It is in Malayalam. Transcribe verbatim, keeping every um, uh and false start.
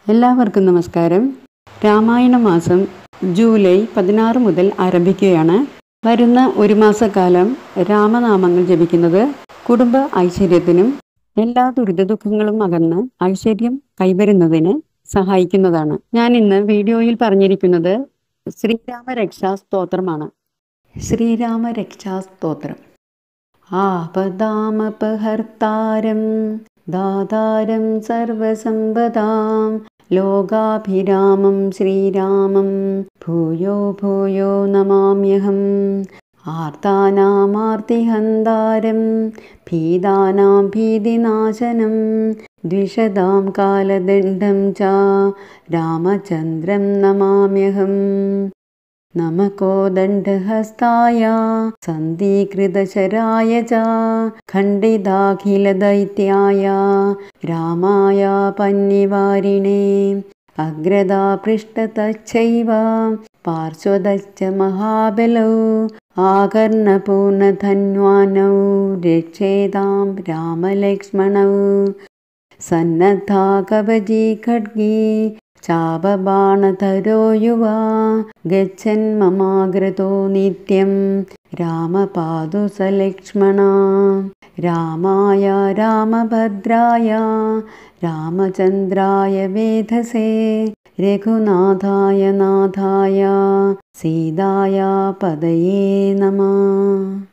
എല്ലാവർക്കും നമസ്കാരം. രാമായണ മാസം ജൂലൈ പതിനാറ് മുതൽ ആരംഭിക്കുകയാണ്. വരുന്ന ഒരു മാസക്കാലം രാമനാമങ്ങൾ ജപിക്കുന്നത് കുടുംബ ഐശ്വര്യത്തിനും എല്ലാ ദുരിത ദുഃഖങ്ങളും അകന്ന് ഐശ്വര്യം കൈവരുന്നതിന് സഹായിക്കുന്നതാണ്. ഞാൻ ഇന്ന് വീഡിയോയിൽ പറഞ്ഞിരിക്കുന്നത് ശ്രീരാമരക്ഷാ സ്തോത്രമാണ്. ശ്രീരാമരക്ഷാ സ്തോത്രം. ആപദാമപഹർത്താരം ദാതാരം സർവസമ്പദാം ലോകാഭിരാമം ശ്രീരാമം ഭൂയോ ഭൂയോ നമാമ്യഹം. ആർത്താനാമാർത്തിഹന്താരം ഭീതാനാം ഭീതിനാശനം ദ്വിഷതാം കാലദണ്ഡം ച രാമചന്ദ്രം നമാമ്യഹം. നമകോദണ്ഡഹസ്തായ സന്ധീകൃതശരായ ച ഖണ്ഡിതാഖിലദൈത്യായ രാമായ പന്യവാരിണേ. അഗ്രദാ പൃഷ്ഠതശ്ചൈവ പാർശ്വതശ്ച മഹാബലൗ ആകർണപൂർണധന്വാനൗ രക്ഷേതാം രാമലക്ഷ്മണൗ. സന്നദ്ധാ കവചീ ഖഡ്ഗീ ചാപബാണധരോ യുവാ ഗച്ഛൻ മമാഗ്രതോ നിത്യം രാമപാദു സലക്ഷ്മണ. രാമായ രാമഭദ്രായ രാമചന്ദ്രായ വേധസേ രഘുനാഥായ നാഥായ സീതായ പദയേ നമഃ.